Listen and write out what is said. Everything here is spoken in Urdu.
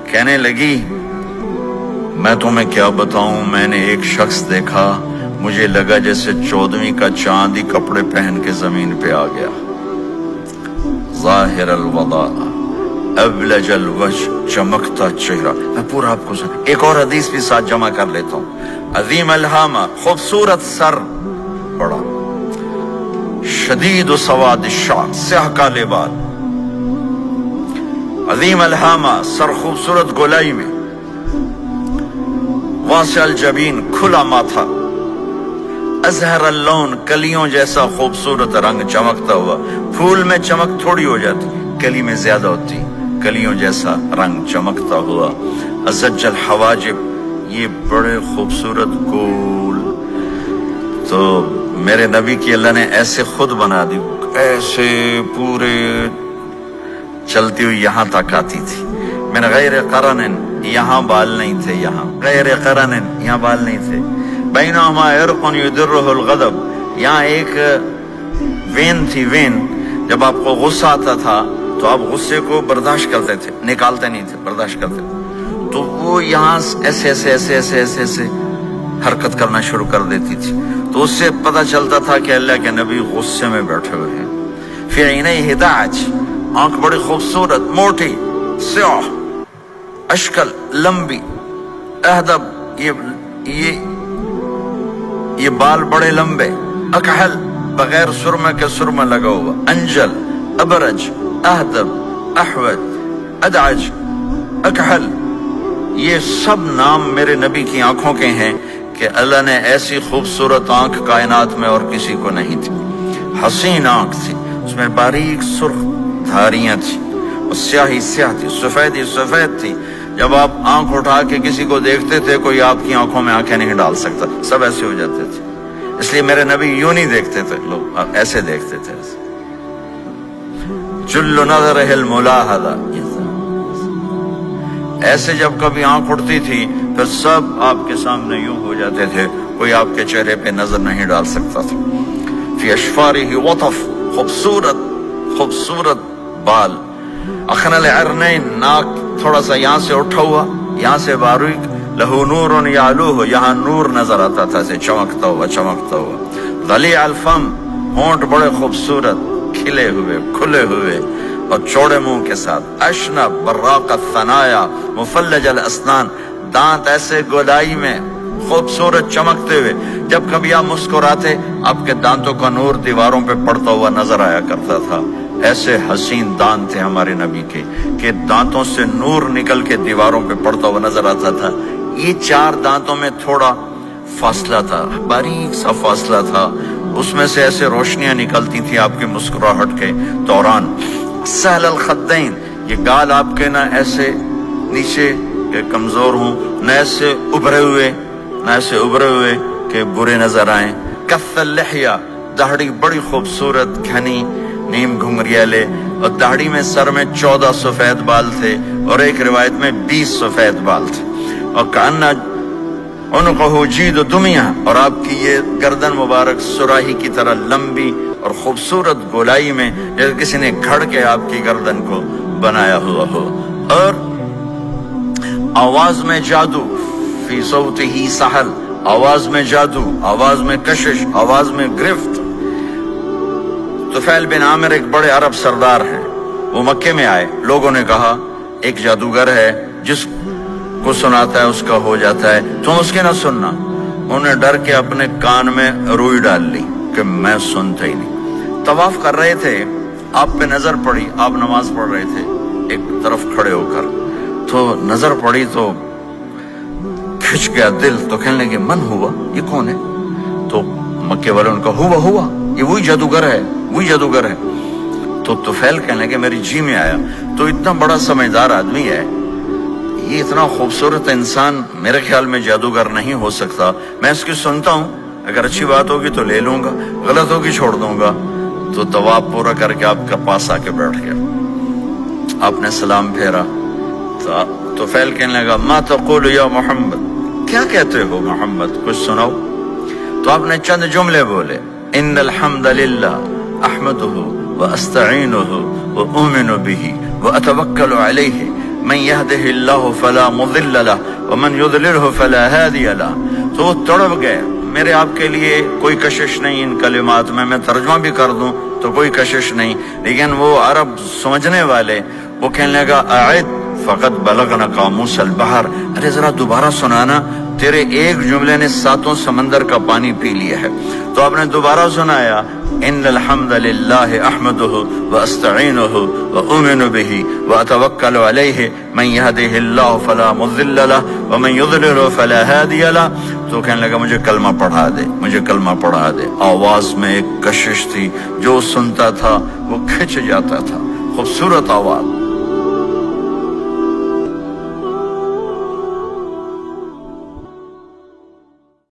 کہنے لگی میں تمہیں کیا بتاؤں، میں نے ایک شخص دیکھا، مجھے لگا جیسے 14ویں کا چاند ہی کپڑے پہن کے زمین پہ آ گیا، ظاہر الوضاء ابلج الوجہ، چمکتا چہرہ۔ میں پورا آپ کو ایک اور حدیث بھی ساتھ جمع کر لیتا ہوں۔ عظیم الہامہ، خوبصورت سر، بڑا شدید سواد الشعر، سیاہ کالے بال، عظیم الہامہ، سر خوبصورت گولائی میں، واسع الجبین، کھلا ماتھا، ازہر اللون، کلیوں جیسا خوبصورت رنگ چمکتا ہوا۔ پھول میں چمک تھوڑی ہو جاتی، کلی میں زیادہ ہوتی، کلیوں جیسا رنگ چمکتا ہوا۔ ازج الحواجب، یہ بڑے خوبصورت گول۔ تو میرے نبی کی اللہ نے ایسے خود بنا دی، ایسے پورے چلتی ہوئی یہاں تک آتی تھی۔ من غیر قرن، یہاں بال نہیں تھے، یہاں غیر قرن، یہاں بال نہیں تھے۔ بینہما عرق یدرہ الغضب، یہاں ایک وین تھی، وین، جب آپ کو غصہ آتا تھا تو آپ غصے کو برداشت کرتے تھے، نکالتے نہیں تھے، برداشت کرتے تھے، تو وہ یہاں ایسے ایسے ایسے ایسے ایسے ایسے حرکت کرنا شروع کر دیتی تھی، تو اس سے پتہ چلتا تھا کہ اللہ کے نبی غصے میں بیٹھے ہوئے ہیں۔ فی عینیہ دعج، آنکھ بڑی خوبصورت، موٹی، سیاہ، اشکل، لمبی، اہدب، یہ بال بڑے لمبے، اکحل، بغیر سرمہ کے سرمہ لگا ہوا، انجل، ابرج، اہدب، احود، ادعج، اکحل، یہ سب نام میرے نبی کی آنکھوں کے ہیں کہ اللہ نے ایسی خوبصورت آنکھ کائنات میں اور کسی کو نہیں تھی۔ حسین آنکھ تھی، اس میں باریک سرخ دھاریاں تھیں، اور سیاہی سیاہ تھی، سفیدی سفید تھی۔ جب آپ آنکھ اٹھا کے کسی کو دیکھتے تھے، کوئی آپ کی آنکھوں میں آنکھیں نہیں ڈال سکتا، سب ایسے ہو جاتے تھے۔ اس لیے میرے نبی یوں نہیں دیکھتے تھے، لوگ ایسے دیکھتے تھے۔ جل نظرہ الملاحظہ، ایسے جب کبھی آنکھ اٹھتی تھی پھر سب آپ کے سامنے یوں ہو جاتے تھے، کوئی آپ کے چہرے پہ نظر نہیں ڈال سکتا تھا۔ فی اشفارہ وطف، خوبصورت خوبصورت بال، اخن العرنین، ناک تھوڑا سا یہاں سے اٹھا ہوا، یہاں سے باریک، لہو نور یعلوہ، یہاں نور نظر آتا تھا، سے چمکتا ہوا چمکتا ہوا۔ ضلیع الفم، ہونٹ بڑے خوبصورت، کھلے ہوئے کھلے ہوئے اور چوڑے منہ کے ساتھ۔ اشنب براق الثنایا، مفلج الاسنان، دانت ایسے گولائی میں خوبصورت چمکتے ہوئے، جب کبھی آپ مسکراتے آپ کے دانتوں کا نور دیواروں پہ پڑتا ہوا نظر آیا کرتا تھا۔ ایسے حسین دانت تھے ہمارے نبی کے کہ دانتوں سے نور نکل کے دیواروں پہ پڑتا ہوا نظر آتا تھا۔ یہ 4 دانتوں میں تھوڑا فاصلہ تھا، باریک سا فاصلہ تھا، اس میں سے ایسے روشنیاں نکلتی تھی آپ کی مسکراہٹ کے دوران۔ سہل الخدین، یہ گال آپ کے نہ ایسے نیچے کہ کمزور ہوں، نہ ایسے ابھرے ہوئے کہ برے نظر آئیں۔ کف اللحیہ، داڑھی بڑی خوبصورت گھنی، نیم گھنگریالے، اور داڑھی میں سر میں 14 سفید بال تھے، اور ایک روایت میں 20 سفید بال تھے۔ اور کأن عنقہ جید دمیہ، اور آپ کی یہ گردن مبارک سراہی کی طرح لمبی اور خوبصورت گولائی میں، جیسے کسی نے گھڑ کے آپ کی گردن کو بنایا ہوا ہو۔ اور آواز میں جادو، فی صوتہ سحل، آواز میں جادو، آواز میں کشش، آواز میں گرفت۔ طفیل بن عامر ایک بڑے عرب سردار ہیں، وہ مکے میں آئے، لوگوں نے کہا ایک جادوگر ہے جس کو سناتا ہے اس کا ہو جاتا ہے، تم اس کے نہ سننا۔ انہوں نے ڈر کے اپنے کان میں روئی ڈال لی کہ میں سنتا ہی نہیں۔ طواف کر رہے تھے، آپ پہ نظر پڑی، آپ نماز پڑھ رہے تھے ایک طرف کھڑے ہو کر، تو نظر پڑی تو کھچ گیا دل، تو کہنے لگے من ہوا، یہ کون ہے؟ تو مکے والوں نے کہا ہوا یہ وہی جادوگر ہے۔ تو طفیل کہنے لگے میری جی میں آیا، تو اتنا بڑا سمجھدار آدمی ہے، یہ اتنا خوبصورت انسان میرے خیال میں جادوگر نہیں ہو سکتا، میں اس کی سنتا ہوں، اگر اچھی بات ہوگی تو لے لوں گا، غلط ہوگی چھوڑ دوں گا۔ تو طواف پورا کر کے آپ کے پاس آ کے بیٹھ گیا، آپ نے سلام پھیرا، تو فیل کہنے لگا ما تقول یا محمد، کیا کہتے ہو محمد، کچھ سناؤ۔ تو آپ نے چند جملے بولے، ان الحمد للہ احمدہ واستعینہ واؤمن بہ واتوکل علیہ، من يهده الله فلا مضل له ومن يضلله فلا هادي له. تو وہ تڑپ گئے. میرے آپ کے لیے کوئی کشش نہیں ان کلمات میں ترجمہ بھی کر دوں تو کوئی کشش نہیں، لیکن وہ عرب سمجھنے والے وہ کہنے لگا اعد فقط بلغنا قاموس البحر، ارے ذرا دوبارہ سنانا، تیرے ایک جملے نے 7 سمندر کا پانی پی لیا ہے. تو آپ نے دوبارہ سنایا ان الحمد للہ احمدہ واستعینہ واؤمن بہ واتوکل علیہ من یہدہ اللہ فلا مضل لہ ومن یضلل فلا ہادی لہ. تو کہنے لگا مجھے کلمہ پڑھا دے، مجھے کلمہ پڑھا دے. آواز میں ایک کشش تھی، جو سنتا تھا وہ کھچ جاتا تھا. خوبصورت آواز.